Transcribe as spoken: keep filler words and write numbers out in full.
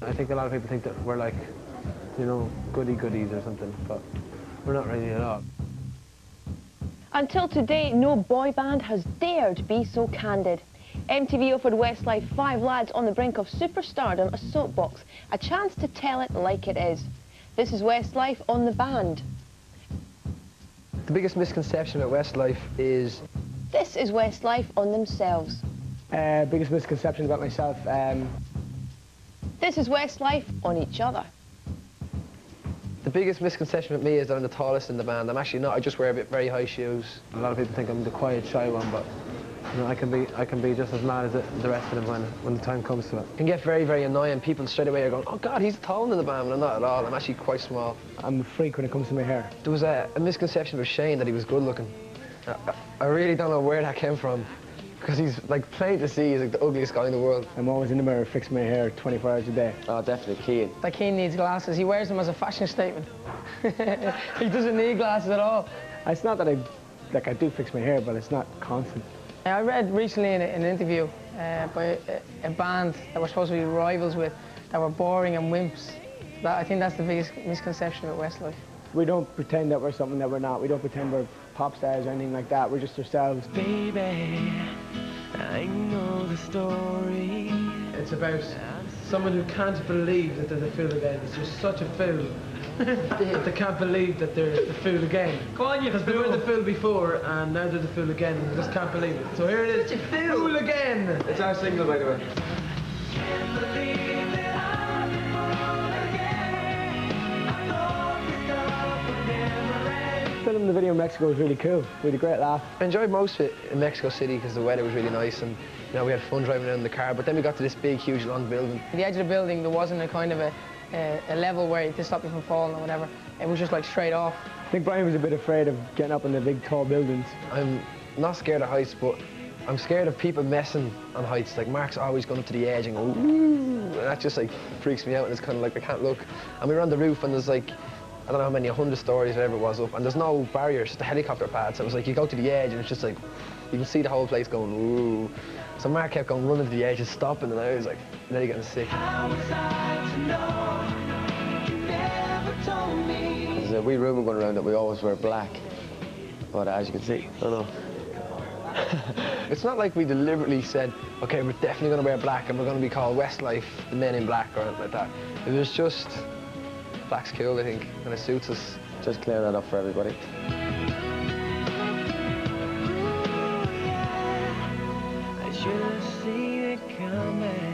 I think a lot of people think that we're like, you know, goody-goodies or something, but we're not really at all. Until today, no boy band has dared be so candid. M T V offered Westlife five lads on the brink of superstardom a soapbox, a chance to tell it like it is. This is Westlife on the band. The biggest misconception about Westlife is... This is Westlife on themselves. Uh, biggest misconception about myself... Um... This is Westlife on each other. The biggest misconception with me is that I'm the tallest in the band. I'm actually not. I just wear a bit very high shoes. A lot of people think I'm the quiet, shy one, but you know, I can be, I can be just as mad as the, the rest of them when, when the time comes to it. It can get very, very annoying. People straight away are going, "Oh God, he's the tall one in the band," and I'm not at all. I'm actually quite small. I'm a freak when it comes to my hair. There was a, a misconception of Shane that he was good-looking. I, I really don't know where that came from, because he's like plain to see. He's like the ugliest guy in the world. I'm always in the mirror fixing my hair twenty-four hours a day. Oh, definitely Keane. That Keane needs glasses. He wears them as a fashion statement. He doesn't need glasses at all. It's not that I, like I do fix my hair, but it's not constant. I read recently in, a, in an interview uh, by a, a band that we're supposed to be rivals with that were boring and wimps. That, I think that's the biggest misconception of Westlife. We don't pretend that we're something that we're not. We don't pretend we're pop stars or anything like that. We're just ourselves. Baby, I know the story. It's about someone who can't believe that they're the fool again. It's just such a fool. They can't believe that they're the fool again. Go on, you Because they were the fool before, and now they're the fool again, and they just can't believe it. So here it is, fool. fool again! It's our single, by the way. Can't believe that I'm the fool again. I thought this stuff would never end. Filming the video in Mexico was really cool. We had a great laugh. I enjoyed most of it in Mexico City because the weather was really nice, and you know, we had fun driving around in the car. But then we got to this big, huge, long building. At the edge of the building, there wasn't a kind of a, a, a level where to stop you from falling or whatever. It was just like straight off. I think Brian was a bit afraid of getting up in the big, tall buildings. I'm not scared of heights, but I'm scared of people messing on heights. Like Mark's always going up to the edge and go, ooh, and that just like freaks me out, and it's kind of like I can't look. And we were on the roof, and there's like, I don't know how many, a hundred stories, whatever it was up, and there's no barriers, just a helicopter pad. So it was like you go to the edge, and it's just like you can see the whole place going, ooh. So Mark kept going, running to the edge and stopping, and I was like, nearly getting sick. How was I to know? You never told me. There's a wee rumour going around that we always wear black, but as you can see, I don't know. It's not like we deliberately said, okay, we're definitely going to wear black and we're going to be called Westlife, the Men in Black, or anything like that. It was just, black's cool, I think, and it suits us. Just clear that up for everybody. I should have seen it coming.